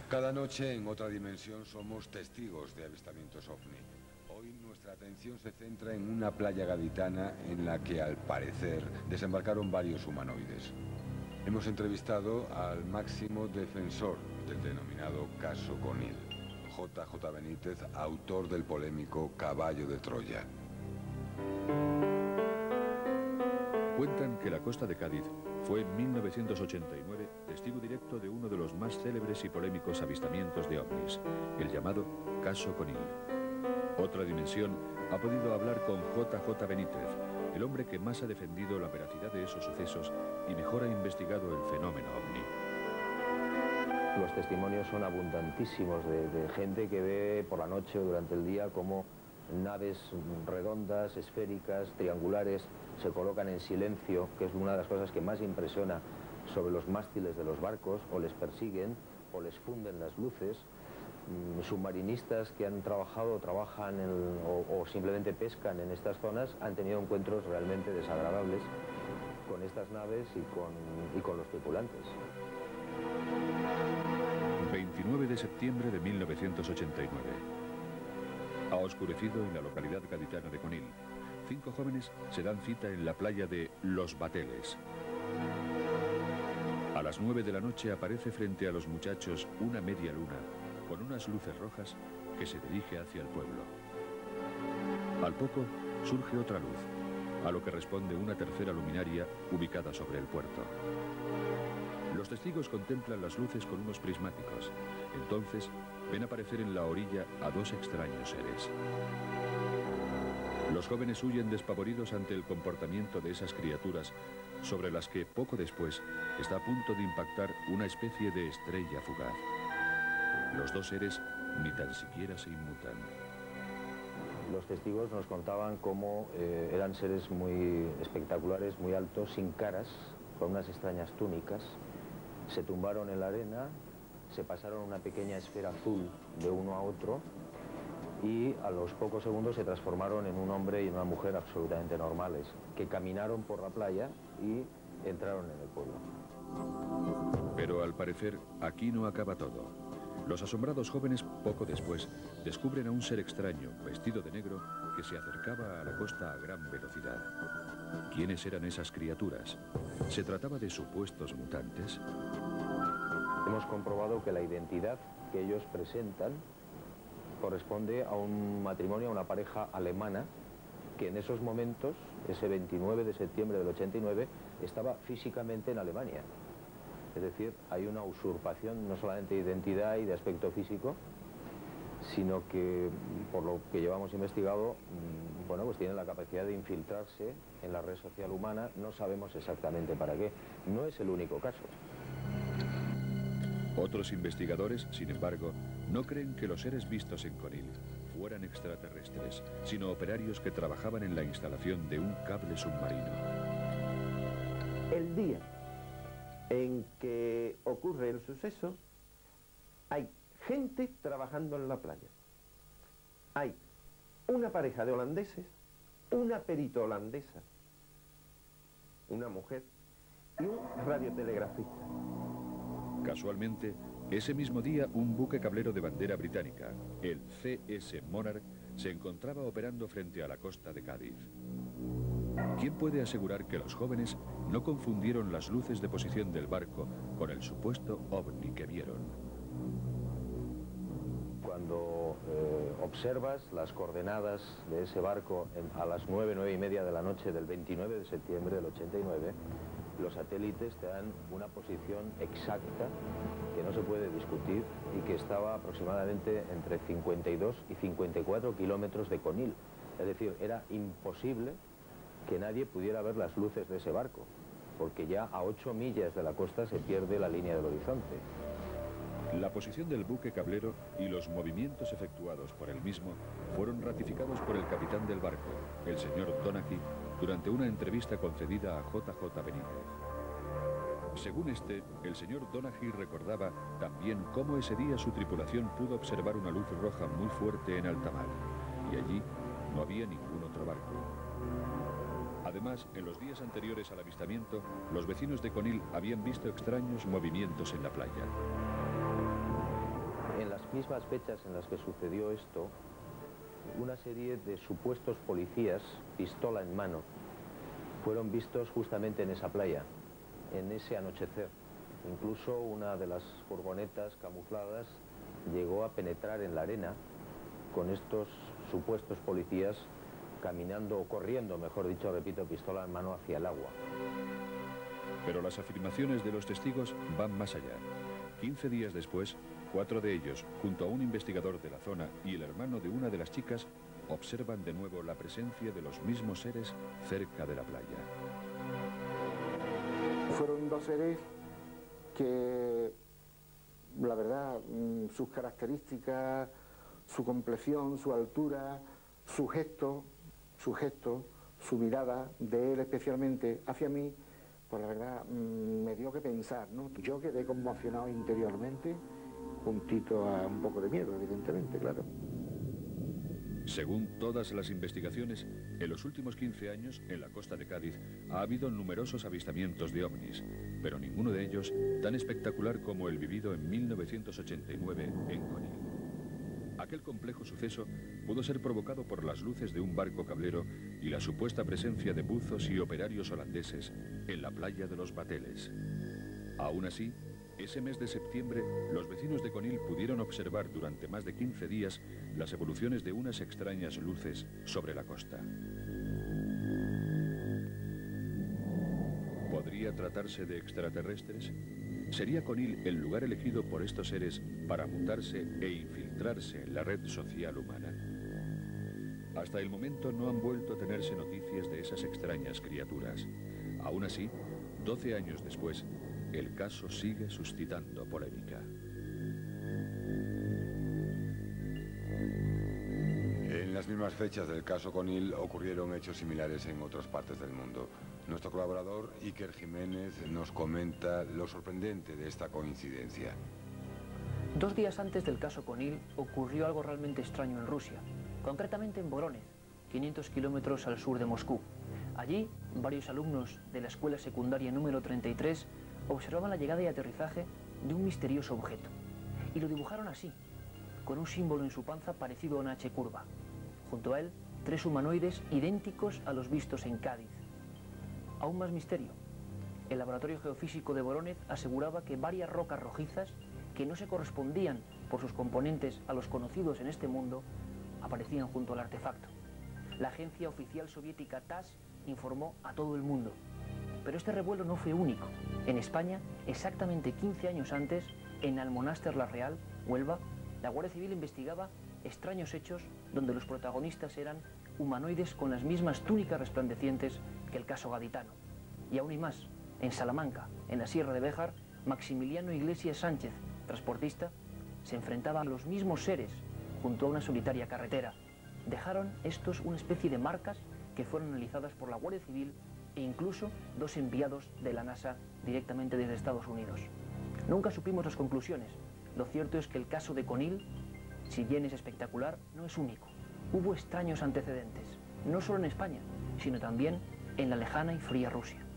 Cada noche en otra dimensión somos testigos de avistamientos ovni. Hoy nuestra atención se centra en una playa gaditana en la que al parecer desembarcaron varios humanoides. Hemos entrevistado al máximo defensor del denominado caso Conil, JJ Benítez, autor del polémico Caballo de Troya. Cuentan que la costa de Cádiz fue en 1989 testigo directo de uno de los más célebres y polémicos avistamientos de ovnis, el llamado Caso Conil. Otra dimensión ha podido hablar con JJ Benítez, el hombre que más ha defendido la veracidad de esos sucesos y mejor ha investigado el fenómeno ovni. Los testimonios son abundantísimos de gente que ve por la noche o durante el día cómo naves redondas, esféricas, triangulares, se colocan en silencio, que es una de las cosas que más impresiona, sobre los mástiles de los barcos, o les persiguen, o les funden las luces. Submarinistas que han trabajado, trabajan o simplemente pescan en estas zonas han tenido encuentros realmente desagradables con estas naves y con los tripulantes. 29 de septiembre de 1989. Ha oscurecido en la localidad gaditana de Conil. 5 jóvenes se dan cita en la playa de Los Bateles. A las 9 de la noche aparece frente a los muchachos una media luna con unas luces rojas que se dirige hacia el pueblo. Al poco surge otra luz, a lo que responde una tercera luminaria ubicada sobre el puerto. Los testigos contemplan las luces con unos prismáticos. Entonces ven aparecer en la orilla a 2 extraños seres. Los jóvenes huyen despavoridos ante el comportamiento de esas criaturas sobre las que poco después está a punto de impactar una especie de estrella fugaz. Los 2 seres ni tan siquiera se inmutan. Los testigos nos contaban cómo eran seres muy espectaculares, muy altos, sin caras, con unas extrañas túnicas. Se tumbaron en la arena, se pasaron una pequeña esfera azul de uno a otro y a los pocos segundos se transformaron en un hombre y una mujer absolutamente normales, que caminaron por la playa y entraron en el pueblo. Pero al parecer, aquí no acaba todo. Los asombrados jóvenes, poco después, descubren a un ser extraño, vestido de negro, que se acercaba a la costa a gran velocidad. ¿Quiénes eran esas criaturas? ¿Se trataba de supuestos mutantes? Hemos comprobado que la identidad que ellos presentan corresponde a un matrimonio, a una pareja alemana, que en esos momentos, ese 29 de septiembre del 89, estaba físicamente en Alemania. Es decir, hay una usurpación no solamente de identidad y de aspecto físico, sino que, por lo que llevamos investigado, bueno, pues tienen la capacidad de infiltrarse en la red social humana. No sabemos exactamente para qué. No es el único caso. Otros investigadores, sin embargo, no creen que los seres vistos en Conil fueran extraterrestres, sino operarios que trabajaban en la instalación de un cable submarino. El día en que ocurre el suceso, hay gente trabajando en la playa. Hay una pareja de holandeses, una perito holandesa, una mujer y un radiotelegrafista. Casualmente, ese mismo día un buque cablero de bandera británica, el CS Monarch, se encontraba operando frente a la costa de Cádiz. ¿Quién puede asegurar que los jóvenes no confundieron las luces de posición del barco con el supuesto ovni que vieron? Cuando observas las coordenadas de ese barco a las 9 y media de la noche del 29 de septiembre del 89, los satélites te dan una posición exacta que no se puede discutir y que estaba aproximadamente entre 52 y 54 kilómetros de Conil. Es decir, era imposible que nadie pudiera ver las luces de ese barco, porque ya a 8 millas de la costa se pierde la línea del horizonte. La posición del buque cablero y los movimientos efectuados por él mismo fueron ratificados por el capitán del barco, el señor Donaghy, durante una entrevista concedida a JJ Benítez. Según este, el señor Donaghy recordaba también cómo ese día su tripulación pudo observar una luz roja muy fuerte en alta mar, y allí no había ningún otro barco. Además, en los días anteriores al avistamiento, los vecinos de Conil habían visto extraños movimientos en la playa. mismas fechas en las que sucedió esto, una serie de supuestos policías, pistola en mano, fueron vistos justamente en esa playa, en ese anochecer. Incluso una de las furgonetas camufladas llegó a penetrar en la arena con estos supuestos policías caminando o corriendo, mejor dicho, repito, pistola en mano hacia el agua. Pero las afirmaciones de los testigos van más allá. 15 días después, 4 de ellos, junto a un investigador de la zona y el hermano de una de las chicas, observan de nuevo la presencia de los mismos seres cerca de la playa. Fueron 2 seres que, la verdad, sus características, su complexión, su altura, su gesto, su mirada de él especialmente hacia mí, pues la verdad me dio que pensar, ¿no? Yo quedé conmocionado interiormente, juntito a un poco de miedo, evidentemente, claro. Según todas las investigaciones, en los últimos 15 años, en la costa de Cádiz, ha habido numerosos avistamientos de ovnis, pero ninguno de ellos tan espectacular como el vivido en 1989 en Conil. Aquel complejo suceso pudo ser provocado por las luces de un barco cablero y la supuesta presencia de buzos y operarios holandeses en la playa de los Bateles. Aún así, ese mes de septiembre, los vecinos de Conil pudieron observar durante más de 15 días las evoluciones de unas extrañas luces sobre la costa. ¿Podría tratarse de extraterrestres? ¿Sería Conil el lugar elegido por estos seres para mutarse e infiltrarse en la red social humana? Hasta el momento no han vuelto a tenerse noticias de esas extrañas criaturas. Aún así, 12 años después, el caso sigue suscitando polémica. En las mismas fechas del caso Conil ocurrieron hechos similares en otras partes del mundo. Nuestro colaborador Iker Jiménez nos comenta lo sorprendente de esta coincidencia. 2 días antes del caso Conil ocurrió algo realmente extraño en Rusia, concretamente en Voronezh, 500 kilómetros al sur de Moscú. Allí, varios alumnos de la escuela secundaria número 33 observaban la llegada y aterrizaje de un misterioso objeto, y lo dibujaron así, con un símbolo en su panza parecido a una H curva. Junto a él, 3 humanoides idénticos a los vistos en Cádiz. Aún más misterio. El laboratorio geofísico de Voronezh aseguraba que varias rocas rojizas, que no se correspondían por sus componentes a los conocidos en este mundo, aparecían junto al artefacto. La agencia oficial soviética TASS informó a todo el mundo. Pero este revuelo no fue único. En España, exactamente 15 años antes, en Almonáster la Real, Huelva, la Guardia Civil investigaba extraños hechos donde los protagonistas eran humanoides con las mismas túnicas resplandecientes que el caso gaditano. Y aún hay más. En Salamanca, en la Sierra de Béjar, Maximiliano Iglesias Sánchez, transportista, se enfrentaba a los mismos seres junto a una solitaria carretera. Dejaron estos una especie de marcas que fueron analizadas por la Guardia Civil e incluso 2 enviados de la NASA directamente desde Estados Unidos. Nunca supimos las conclusiones. Lo cierto es que el caso de Conil, si bien es espectacular, no es único. Hubo extraños antecedentes, no solo en España, sino también en la lejana y fría Rusia.